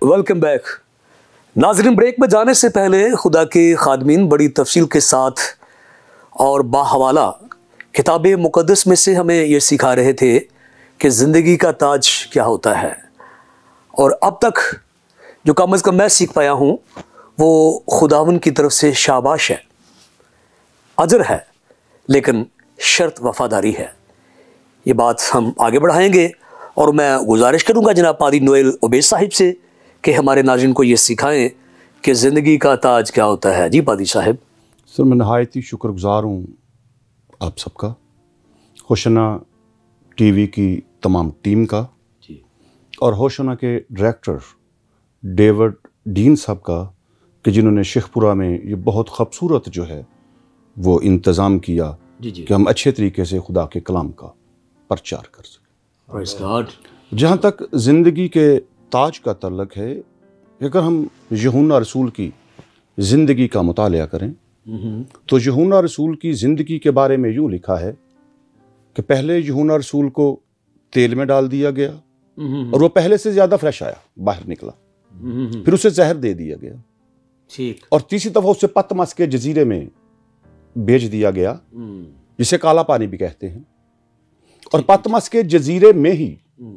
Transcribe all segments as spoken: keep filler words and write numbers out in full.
Welcome back. नाज़रीन, break में जाने से पहले खुदा के खादमीन बड़ी तफसील के साथ और बाहवाला किताब मुक़द्दस में से हमें ये सिखा रहे थे कि ज़िंदगी का ताज क्या होता है। और अब तक जो कम अज़ कम मैं सीख पाया हूँ वो खुदावन की तरफ से शाबाश है, अजर है, लेकिन शर्त वफ़ादारी है। ये बात हम आगे बढ़ाएंगे और मैं गुजारिश करूँगा जनाब पादी नोएल उबैस साहिब से कि हमारे नाज़रीन को ये सिखाएं कि ज़िंदगी का ताज क्या होता है। जी पादी साहिब। सर, मैं नहायत ही शुक्रगुजार हूँ आप सबका, होशना टीवी की तमाम टीम का जी, और होशना के डायरेक्टर डेविड डीन साहब का कि जिन्होंने शेखपुरा में ये बहुत खूबसूरत जो है वो इंतज़ाम किया जी जी। कि हम अच्छे तरीके से खुदा के कलाम का प्रचार कर सकें। जहाँ तक ज़िंदगी के ताज का तल्लक है, अगर हम यूहन्ना रसूल की ज़िंदगी का मुतालिया करें तो यूहन्ना रसूल की ज़िंदगी के बारे में यूँ लिखा है कि पहले यूहन्ना रसूल को तेल में डाल दिया गया और वो पहले से ज़्यादा फ्रेश आया, बाहर निकला, फिर उसे जहर दे दिया गया ठीक, और तीसरी दफ़ा उसे पतमस के जजीरे में भेज दिया गया जिसे काला पानी भी कहते हैं। और पतमस के जजीरे में ही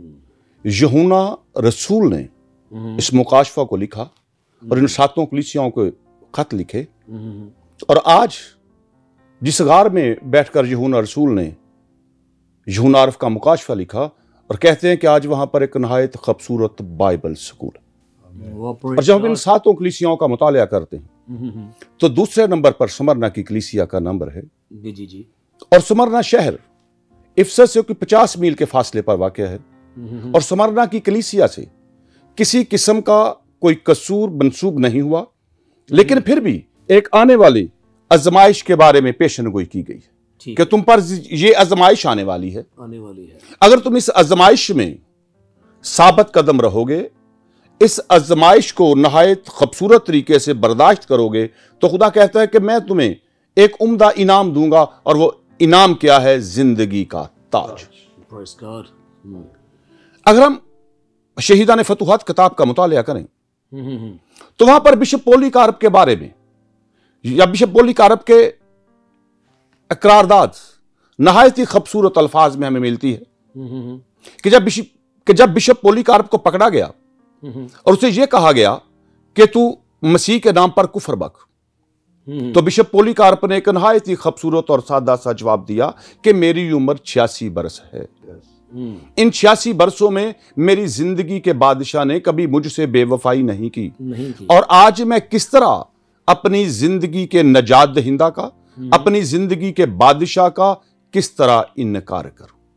यूहन्ना रसूल ने इस मुकाशफा को लिखा और इन सातों कलीसियाओं को खत लिखे। और आज जिस गार में बैठकर यूहन्ना रसूल ने यूहन्ना आरफ का मुकाशफा लिखा और कहते हैं कि आज वहां पर एक नहायत खूबसूरत बाइबल स्कूल है। और जब हम इन सातों कलीसियाओं का मुतालिया करते हैं तो दूसरे नंबर पर स्मरना की कलीसिया का नंबर है जी जी जी। और स्मरना शहर इफसस से पचास मील के फासले पर वाक़या है और स्मरना की कलीसिया से किसी किस्म का कोई कसूर मंसूब नहीं हुआ, लेकिन फिर भी एक आने वाली आजमाइश के बारे में पेशनगोई की गई है कि तुम पर ये आजमाइश आने वाली है आने वाली है अगर तुम इस आजमाइश में साबित कदम रहोगे, इस आजमाइश को नहायत खूबसूरत तरीके से बर्दाश्त करोगे, तो खुदा कहता है कि मैं तुम्हें एक उम्दा इनाम दूंगा। और वो इनाम क्या है? जिंदगी का ताज। अगर हम शहीदान फतूहात किताब का मुतालिया करें तो वहां पर बिशप पोलीकार्प के बारे में या बिशप पोलीकार्प के इकरारदाद नहायत ही खूबसूरत अल्फाज में हमें मिलती है कि जब बिशप कि जब बिशप पोलीकार्प को पकड़ा गया और उसे यह कहा गया कि तू मसीह के नाम पर कुफर बक, तो बिशप पोलीकार्प ने एक नहायत ही खूबसूरत और सादा सा जवाब दिया कि मेरी उम्र छियासी बरस है। इन छियासी बरसों में मेरी जिंदगी के बादशाह ने कभी मुझसे बेवफाई नहीं की, नहीं की। और आज मैं किस तरह अपनी जिंदगी के नजात दहिंदा का, अपनी जिंदगी के बादशाह का किस तरह इनकार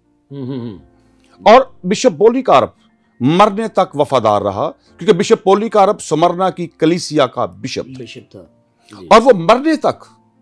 करूं। और बिशप पोलीकार्प मरने तक वफादार रहा, क्योंकि बिशप पोलीकार्प स्मरना की कलीसिया का बिशप बिशप था और वो मरने तक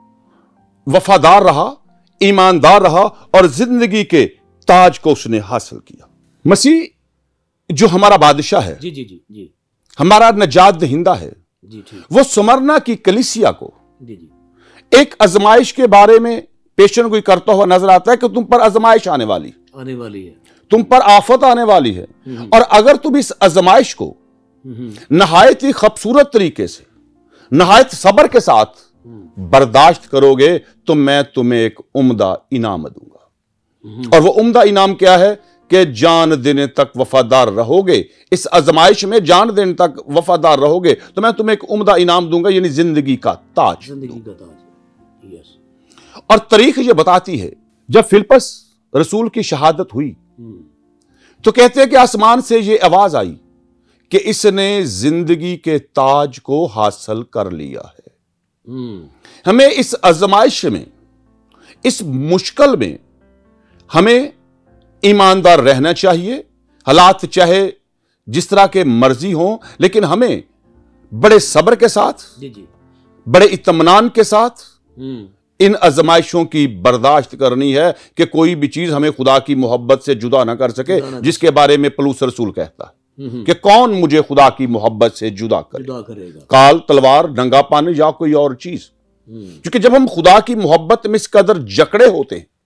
वफादार रहा, ईमानदार रहा और जिंदगी के ताज को उसने हासिल किया। मसीह जो हमारा बादशाह है जी जी जी जी, हमारा नजात दहिंदा है जी, वो स्मरना की कलीसिया को जी जी एक आजमाइश के बारे में पेशनगोई करता हुआ नजर आता है कि तुम पर आजमाइश आने वाली आने वाली है, तुम पर आफत आने वाली है, और अगर तुम इस आजमाइश को नहायत ही खूबसूरत तरीके से, नहायत सब्र के साथ बर्दाश्त करोगे तो मैं तुम्हें एक उम्दा इनाम दूंगा। और वो उम्दा इनाम क्या है कि जान देने तक वफादार रहोगे, इस आजमाइश में जान देने तक वफादार रहोगे तो मैं तुम्हें एक उम्दा इनाम दूंगा, यानी जिंदगी का ताज। जिंदगी का ताज, यस। और तारीख ये बताती है जब फिलिप्पस रसूल की शहादत हुई तो कहते हैं कि आसमान से ये आवाज आई कि इसने जिंदगी के ताज को हासिल कर लिया है। हमें इस आजमाइश में, इस मुश्किल में हमें ईमानदार रहना चाहिए। हालात चाहे जिस तरह के मर्जी हो, लेकिन हमें बड़े सब्र के साथ जी जी, बड़े इत्मीनान के साथ इन आजमाइशों की बर्दाश्त करनी है कि कोई भी चीज हमें खुदा की मोहब्बत से जुदा ना कर सके, जिसके बारे में पलूस रसूल कहता है कि कौन मुझे खुदा की मोहब्बत से जुदा करे, जुदा करेगा, काल, तलवार, नंगापन या कोई और चीज। क्योंकि जब हम खुदा की मोहब्बत में इस कदर जकड़े होते हैं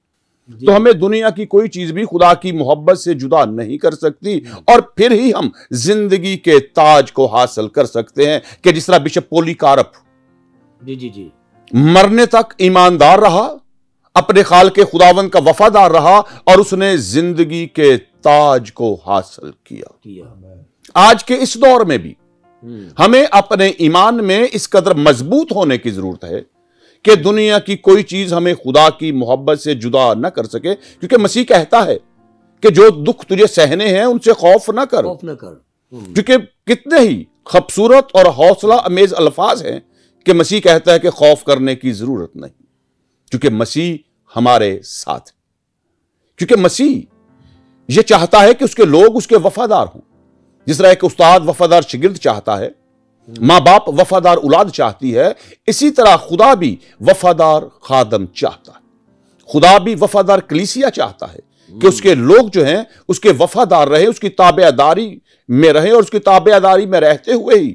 तो हमें दुनिया की कोई चीज भी खुदा की मोहब्बत से जुदा नहीं कर सकती, और फिर ही हम जिंदगी के ताज को हासिल कर सकते हैं। कि जिस तरह बिशप पोलीकार्प जी जी जी मरने तक ईमानदार रहा, अपने खाल के खुदावंद का वफादार रहा, और उसने जिंदगी के ताज को हासिल किया, किया। आज के इस दौर में भी हमें अपने ईमान में इस कदर मजबूत होने की जरूरत है कि दुनिया की कोई चीज हमें खुदा की मोहब्बत से जुदा न कर सके, क्योंकि मसीह कहता है कि जो दुख तुझे सहने हैं उनसे खौफ न कर, खौफ न कर। क्योंकि कितने ही खूबसूरत और हौसला अमेज अल्फाज हैं कि मसीह कहता है कि खौफ करने की जरूरत नहीं, क्योंकि मसीह हमारे साथ है। क्योंकि मसीह यह चाहता है कि उसके लोग उसके वफादार हों। जिस तरह एक उस्ताद वफादार शिगिर्द चाहता है, मां बाप वफादार औलाद चाहती है, इसी तरह खुदा भी वफादार खादम चाहता है। खुदा भी वफादार कलीसिया चाहता है कि उसके लोग जो हैं उसके वफादार रहे, उसकी ताबेदारी में रहे, और उसकी ताबेदारी में रहते हुए ही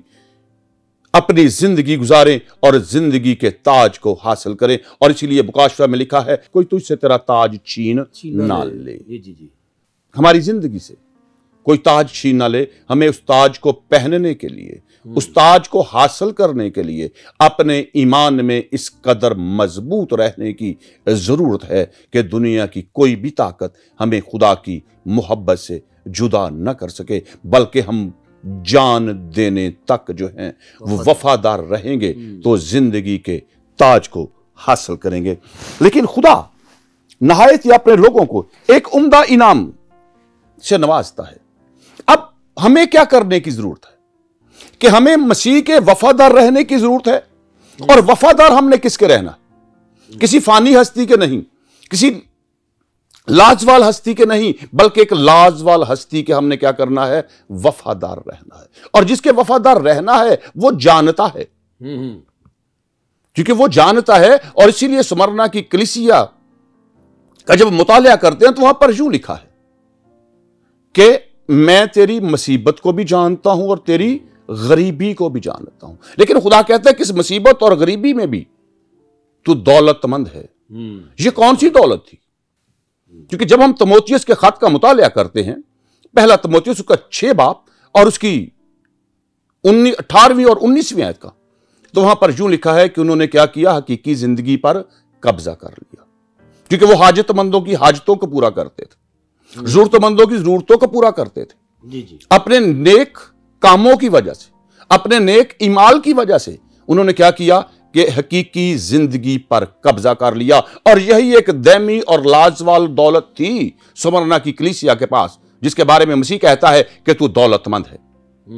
अपनी जिंदगी गुजारें और जिंदगी के ताज को हासिल करें। और इसीलिए बुकाशवा में लिखा है, कोई तुझसे तेरा ताज छीन ना ले। जी जी जी हमारी जिंदगी से कोई ताज छीन ना ले। हमें उस ताज को पहनने के लिए, उस ताज को हासिल करने के लिए अपने ईमान में इस कदर मजबूत रहने की जरूरत है कि दुनिया की कोई भी ताकत हमें खुदा की मोहब्बत से जुदा न कर सके, बल्कि हम जान देने तक जो हैं वो वफादार रहेंगे तो जिंदगी के ताज को हासिल करेंगे। लेकिन खुदा नहायत ही अपने लोगों को एक उम्दा इनाम से नवाजता है। अब हमें क्या करने की जरूरत है कि हमें मसीह के वफादार रहने की जरूरत है। और वफादार हमने किसके रहना? किसी फानी हस्ती के नहीं, किसी लाजवाल हस्ती के नहीं, बल्कि एक लाजवाल हस्ती के हमने क्या करना है? वफादार रहना है। और जिसके वफादार रहना है वो जानता है, क्योंकि वो जानता है। और इसीलिए स्मरना की कलीसिया का जब मुतालिया करते हैं तो वहां पर यूं लिखा है कि मैं तेरी मुसीबत को भी जानता हूं और तेरी गरीबी को भी जानता हूं। लेकिन खुदा कहता है कि इस मुसीबत और गरीबी में भी तू दौलतमंद है। ये कौन सी दौलत थी? क्योंकि जब हम तिमोथियस के खत का मुतालिया करते हैं, पहला तिमोथियस उसका छह बाप और उसकी अठारहवीं और उन्नीसवीं आयत का, तो वहां पर यूं लिखा है कि उन्होंने क्या किया? हकीकी जिंदगी पर कब्जा कर लिया। क्योंकि वो हाजतमंदों की हाजतों को पूरा करते थे, जरूरतमंदों की जरूरतों को पूरा करते थे। जी जी। अपने नेक कामों की वजह से, अपने नेक ईमाल की वजह से उन्होंने क्या किया कि हकीकी जिंदगी पर कब्जा कर लिया। और यही एक दैमी और लाजवाल दौलत थी स्मरना की कलीसिया के पास, जिसके बारे में मसीह कहता है कि तू दौलतमंद है।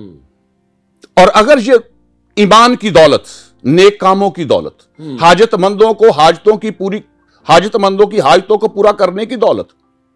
और अगर ये ईमान की दौलत, नेक कामों की दौलत, हाजतमंदों को हाजतों की पूरी हाजतमंदों की हाजतों को पूरा करने की दौलत,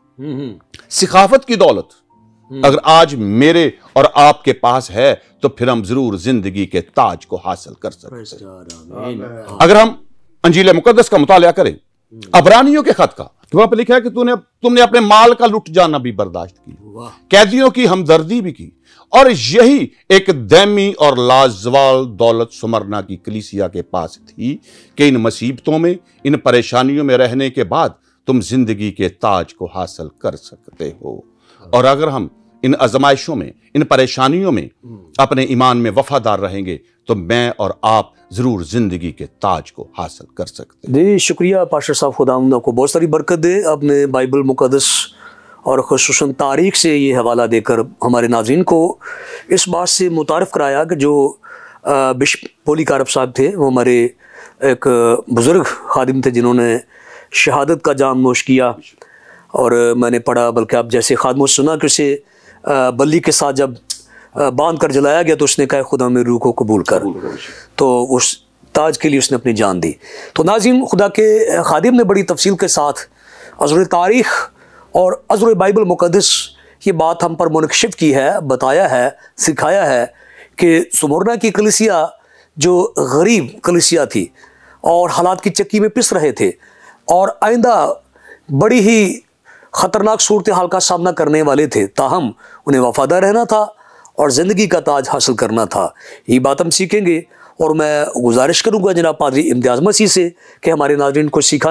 सिखाफत की दौलत अगर आज मेरे और आपके पास है, तो फिर हम जरूर जिंदगी के ताज को हासिल कर सकते हैं। अगर हम अंजील मुकद्दस का मुतालिया करें, अबरानियों के खत का, तो वहां पर लिखा है कि तूने तुमने अपने माल का लुट जाना भी बर्दाश्त की, कैदियों की हमदर्दी भी की। और यही एक दैमी और लाजवाल दौलत सुमरना की कलीसिया के पास थी कि इन मुसीबतों में, इन परेशानियों में रहने के बाद तुम जिंदगी के ताज को हासिल कर सकते हो। और अगर हम इन आजमाइशों में, इन परेशानियों में अपने ईमान में वफादार रहेंगे, तो मैं और आप जरूर जिंदगी के ताज को हासिल कर सकते हैं। जी शुक्रिया पास्टर साहब, खुदावंद आपको बहुत सारी बरकत दे। आपने बाइबल मुकद्दस और खुसूसन तारीख से ये हवाला देकर हमारे नाज़रीन को इस बात से मुतारफ़ कराया कि जो बिशप पोलीकार्प साहब थे, वो हमारे एक बुज़ुर्ग खादिम थे जिन्होंने शहादत का जाम नोश किया। और मैंने पढ़ा, बल्कि आप जैसे खादमों से सुना कि उसे बल्ली के साथ जब बांध कर जलाया गया तो उसने कहा खुदा मेरी रूह को कबूल कर, तो उस ताज के लिए उसने अपनी जान दी। तो नाज़रीन, खुदा के खादिम ने बड़ी तफसील के साथ अज़र तारीख़ और अज़र बाइबल मुक़द्दस ये बात हम पर मुनकशिफ की है, बताया है, सिखाया है कि सुमरना की कलीसिया जो गरीब कलीसिया थी और हालात की चक्की में पिस रहे थे और आइंदा बड़ी ही ख़तरनाक सूरत हाल का सामना करने वाले थे, ताहम उन्हें वफादार रहना था और ज़िंदगी का ताज हासिल करना था। ये बात हम सीखेंगे। और मैं गुजारिश करूँगा जनाब पादरी इम्तियाज़ मसीह से कि हमारे नाज़रीन को सिखाएं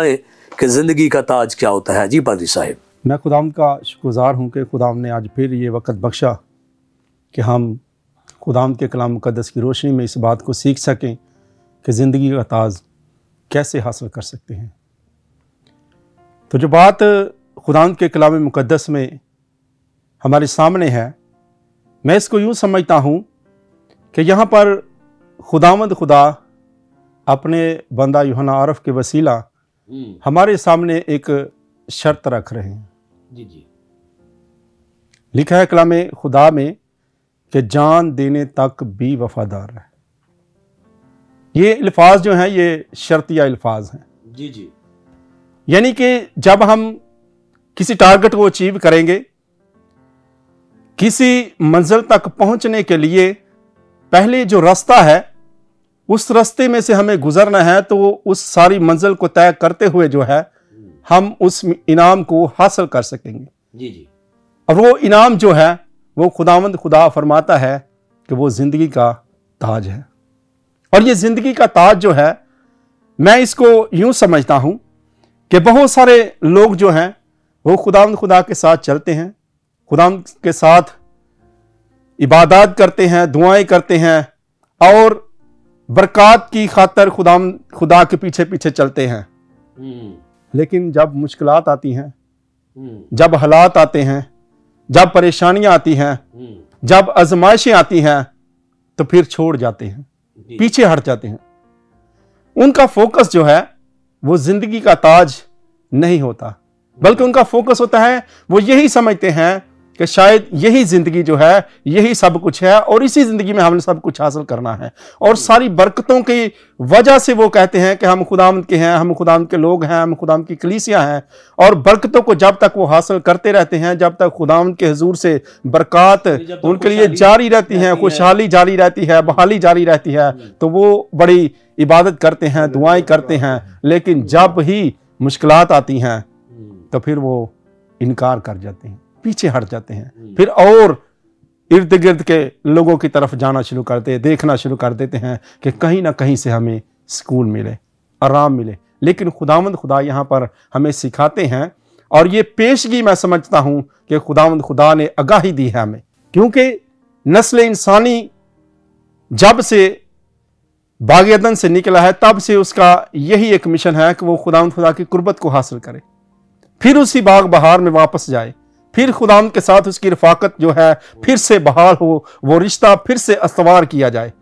कि ज़िंदगी का ताज क्या होता है। जी पादरी साहिब। मैं खुदावंद का शुक्रगुज़ार हूँ कि खुदावंद ने आज फिर ये वक्त बख्शा कि हम खुदावंद के कलाम मुक़द्दस की रोशनी में इस बात को सीख सकें कि ज़िंदगी का ताज कैसे हासिल कर सकते हैं। तो जो बात खुदावंद के कलाम मुक़द्दस में हमारे सामने है, मैं इसको यूँ समझता हूँ कि यहाँ पर खुदावंद खुदा अपने बंदा यूहन्ना आरफ के वसीला हमारे सामने एक शर्त रख रहे हैं। जी जी। लिखा है कलाम खुदा में कि जान देने तक भी वफादार है। ये अल्फाज जो हैं ये शर्तिया अल्फाज हैं। जी जी। यानी कि जब हम किसी टारगेट को अचीव करेंगे, किसी मंजिल तक पहुंचने के लिए पहले जो रास्ता है उस रास्ते में से हमें गुजरना है, तो उस सारी मंजिल को तय करते हुए जो है हम उस इनाम को हासिल कर सकेंगे। जी जी। और वो इनाम जो है वो खुदावंद खुदा फरमाता है कि वो ज़िंदगी का ताज है। और ये ज़िंदगी का ताज जो है, मैं इसको यूं समझता हूं कि बहुत सारे लोग जो हैं वो खुदावंद खुदा के साथ चलते हैं, खुदावंद के साथ इबादत करते हैं, दुआएं करते हैं और बरक़ात की खातर खुदावंद खुदा के पीछे पीछे चलते हैं। लेकिन जब मुश्किलात आती हैं, जब हालात आते हैं, जब परेशानियां आती हैं, जब आजमाइशें आती हैं, तो फिर छोड़ जाते हैं, पीछे हट जाते हैं। उनका फोकस जो है वो जिंदगी का ताज नहीं होता, बल्कि उनका फोकस होता है, वो यही समझते हैं कि शायद यही जिंदगी जो है यही सब कुछ है और इसी जिंदगी में हमने सब कुछ हासिल करना है। और सारी बरकतों की वजह से वो कहते हैं कि हम खुदावंद के हैं, हम खुदावंद के लोग हैं, हम खुदावंद की कलीसिया हैं। और बरकतों को जब तक वो हासिल करते रहते हैं, जब तक खुदावंद के हुजूर से बरकत उनके लिए जारी रहती है, खुशहाली जारी रहती है, बहाली जारी रहती है, तो वो बड़ी इबादत करते हैं, दुआएं करते हैं। लेकिन जब ही मुश्किलात आती हैं तो फिर वो इनकार कर जाते हैं, पीछे हट जाते हैं, फिर और इर्द गिर्द के लोगों की तरफ जाना शुरू करते हैं, देखना शुरू कर देते हैं कि कहीं ना कहीं से हमें सुकून मिले, आराम मिले। लेकिन खुदावंद खुदा यहाँ पर हमें सिखाते हैं, और ये पेशगी मैं समझता हूँ कि खुदावंद खुदा ने आगाही दी है हमें, क्योंकि नस्ल इंसानी जब से बाग़ अदन से निकला है तब से उसका यही एक मिशन है कि वो खुदावंद खुदा की कुर्बत को हासिल करे, फिर उसी बाग बहार में वापस जाए, फिर खुदावंद के साथ उसकी रफाकत जो है फिर से बहाल हो, वो रिश्ता फिर से अस्तवार किया जाए।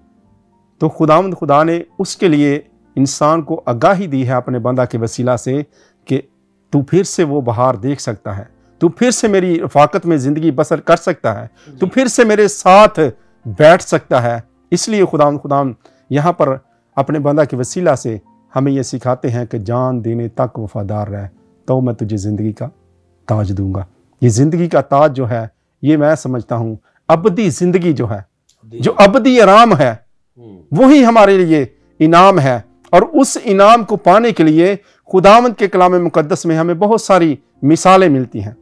तो खुदावंद खुदा ने उसके लिए इंसान को आगाही दी है अपने बंदा के वसीला से कि तू फिर से वो बहार देख सकता है, तू फिर से मेरी रफाकत में ज़िंदगी बसर कर सकता है, तू फिर से मेरे साथ बैठ सकता है। इसलिए खुदावंद खुदा यहाँ पर अपने बंदा के वसीला से हमें ये सिखाते हैं कि जान देने तक वफादार रह, तो मैं तुझे ज़िंदगी का ताज दूंगा। ये ज़िंदगी का ताज जो है, ये मैं समझता हूँ अबदी ज़िंदगी जो है, जो अबदी आराम है, वही हमारे लिए इनाम है। और उस इनाम को पाने के लिए खुदावंद के कलाम मुकद्दस में हमें बहुत सारी मिसालें मिलती हैं।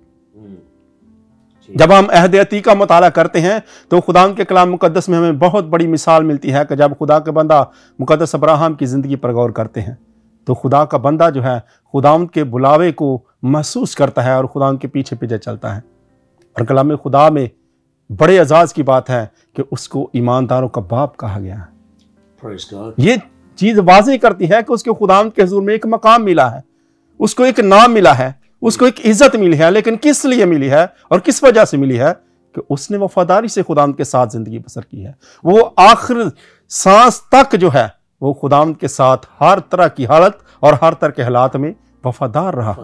जब हम अहद अतीक का मुताला करते हैं तो खुदावंद के कलाम मुकद्दस में हमें बहुत बड़ी मिसाल मिलती है कि जब खुदा के बंदा मुकद्दस अब्राहम की ज़िंदगी पर गौर करते हैं तो खुदा का बंदा जो है खुदावंद के बुलावे को महसूस करता है और खुदावंद के पीछे पीछे चलता है। और कलाम खुदा में बड़े एजाज़ की बात है कि उसको ईमानदारों का बाप कहा गया है। ये चीज़ वाज़ेह करती है कि उसके खुदावंद के हुजूर में एक मकाम मिला है, उसको एक नाम मिला है, उसको एक इज्जत मिली है। लेकिन किस लिए मिली है और किस वजह से मिली है? कि उसने वफादारी से खुदावंद के साथ ज़िंदगी बसर की है। वो आखिर सांस तक जो है वो खुदावंद के साथ हर तरह की हालत और हर तरह के हालात में वफादार रहा।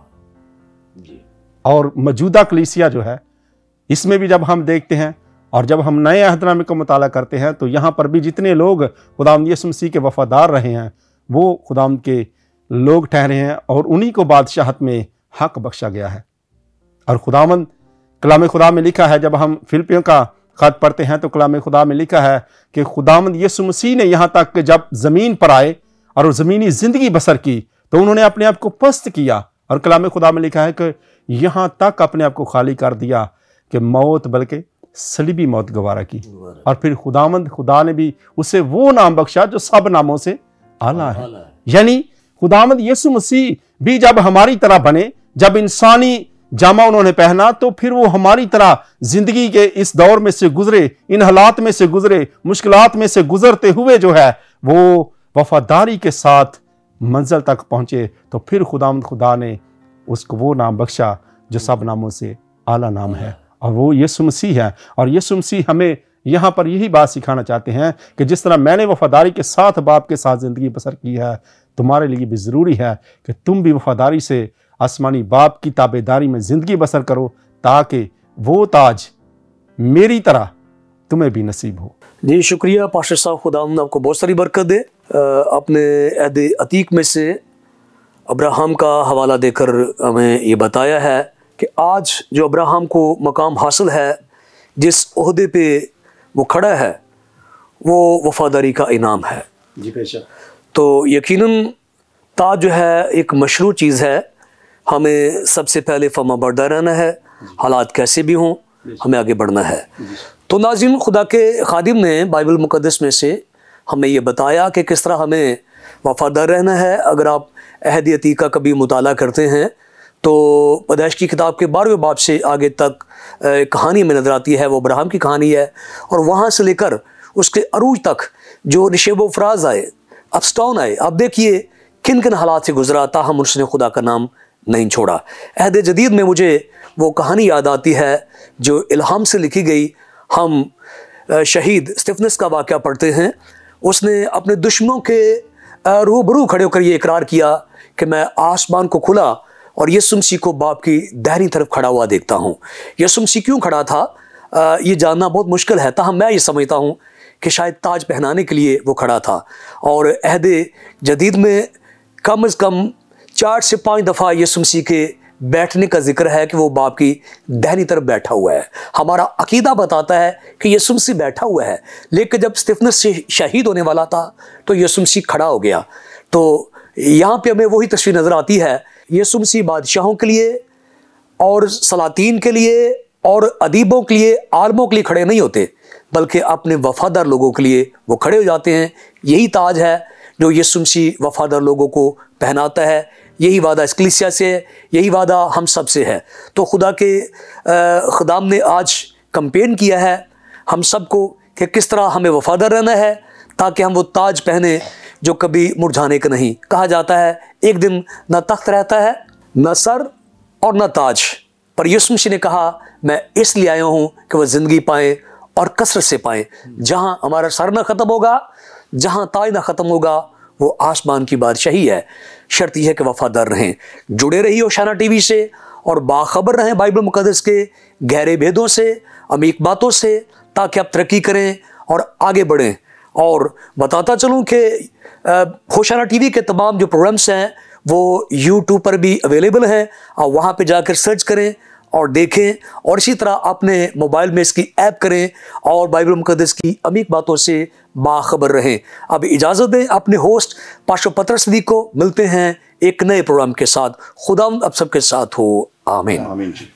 और मौजूदा कलीसिया जो है, इसमें भी जब हम देखते हैं और जब हम नए अहदनामे का मुताला करते हैं तो यहाँ पर भी जितने लोग खुदावंद यीशु मसीह के वफादार रहे हैं वो खुदावंद के लोग ठहरे हैं और उन्हीं को बादशाहत में हक बख्शा गया है। और खुदावंद कलाम खुदा में लिखा है, जब हम फिलिपियों का खत पढ़ते हैं तो कलाम खुदा में लिखा है कि खुदावंद यीशु मसीह ने यहाँ तक कि जब ज़मीन पर आए और ज़मीनी ज़िंदगी बसर की तो उन्होंने अपने आप को पस्त किया। और कलाम खुदा में लिखा है कि यहाँ तक अपने आप को खाली कर दिया कि मौत बल्कि सलीबी मौत गवारा की। और फिर खुदावंद खुदा ने भी उसे वो नाम बख्शा जो सब नामों से आला है। यानी खुदावंद यीशु मसीह भी जब हमारी तरह बने, जब इंसानी जामा उन्होंने पहना, तो फिर वो हमारी तरह जिंदगी के इस दौर में से गुजरे, इन हालात में से गुजरे, मुश्किलात में से गुजरते हुए जो है वो वफादारी के साथ मंजिल तक पहुंचे। तो फिर खुदावंद खुदा ने उसको वो नाम बख्शा जो सब नामों से आला नाम है, और वो यीशु मसीह है। और यीशु मसीह हमें यहाँ पर यही बात सिखाना चाहते हैं कि जिस तरह मैंने वफादारी के साथ बाप के साथ ज़िंदगी बसर की है, तुम्हारे लिए भी ज़रूरी है कि तुम भी वफादारी से आसमानी बाप की ताबेदारी में ज़िंदगी बसर करो, ताकि वो ताज मेरी तरह तुम्हें भी नसीब हो। जी शुक्रिया पास्टर साहब, खुदा आपको बहुत सारी बरकत दे। अपने अहद अतीक में से अब्राहम का हवाला देकर हमें ये बताया है कि आज जो अब्राहम को मकाम हासिल है, जिस ओहदे पे वो खड़ा है, वो वफादारी का इनाम है। जी बेशक। तो यकीनन ताज जो है एक मशरू चीज़ है। हमें सबसे पहले फमा बरदार रहना है, हालात कैसे भी हों, हमें आगे बढ़ना है। तो नाज़रीन, खुदा के खादिम ने बाइबल मुक़द्दस में से हमें ये बताया कि किस तरह हमें वफादार रहना है। अगर आप अहद अतीक का कभी मुताला करते हैं तो पैदाइश की किताब के बारहवें बाब से आगे तक कहानी में नज़र आती है, वो अब्राहम की कहानी है। और वहाँ से लेकर उसके अरूज तक जो निशेब फराज आए, अपस्टाउन आए, आप देखिए किन किन हालात से गुजरा, ताहम उसने खुदा का नाम नहीं छोड़ा। अहद जदीद में मुझे वो कहानी याद आती है जो इल्हाम से लिखी गई। हम शहीद स्तिफनस का वाक़या पढ़ते हैं। उसने अपने दुश्मनों के रूबरू खड़े होकर ये इकरार किया कि मैं आसमान को खुला और यीशु मसीह को बाप की दाहिनी तरफ खड़ा हुआ देखता हूँ। यीशु मसीह क्यों खड़ा था ये जानना बहुत मुश्किल है, ताहम मैं ये समझता हूँ कि शायद ताज पहनाने के लिए वो खड़ा था। और अहद जदीद में कम अज़ कम चार से पाँच दफ़ा यीशु मसीह के बैठने का जिक्र है कि वो बाप की दाहिनी तरफ बैठा हुआ है। हमारा अकीदा बताता है कि यीशु मसीह बैठा हुआ है, लेकिन जब स्तिफनस से शहीद होने वाला था तो यीशु मसीह खड़ा हो गया। तो यहाँ पे हमें वही तस्वीर नज़र आती है। यीशु मसीह बादशाहों के लिए और सलातीन के लिए और अदीबों के लिए, आलमों के लिए खड़े नहीं होते, बल्कि अपने वफादार लोगों के लिए वो खड़े हो जाते हैं। यही ताज है जो यीशु मसीह वफादार लोगों को पहनाता है। यही वादा इस कलीसिया से है, यही वादा हम सब से है। तो खुदा के खुदाम ने आज कंपेन किया है हम सबको कि किस तरह हमें वफादार रहना है, ताकि हम वो ताज पहने जो कभी मुरझाने का नहीं। कहा जाता है एक दिन न तख्त रहता है, न सर और न ताज, पर यीशु मसीह ने कहा मैं इसलिए आया हूँ कि वह ज़िंदगी पाएँ और कसरत से पाएँ। जहाँ हमारा सर न ख़त्म होगा, जहाँ ताज न ख़त्म होगा, वो आसमान की बादशाही है। शर्त यह है कि वफादार रहें। जुड़े रहिए होशाना टीवी से और बाखबर रहें बाइबल मुक़द्दस के गहरे भेदों से, अमीक बातों से, ताकि आप तरक्की करें और आगे बढ़ें। और बताता चलूँ कि होशाना टीवी के तमाम जो प्रोग्राम्स हैं वो यूट्यूब पर भी अवेलेबल हैं। आप वहाँ पे जाकर सर्च करें और देखें, और इसी तरह अपने मोबाइल में इसकी ऐप करें और बाइबल मुक़द्दस की अमीक बातों से बाखबर रहें। अब इजाज़त दें अपने होस्ट पास्टर पतरस सदीक को। मिलते हैं एक नए प्रोग्राम के साथ। खुदावंद आप सबके साथ हो। आमीन। आमीन।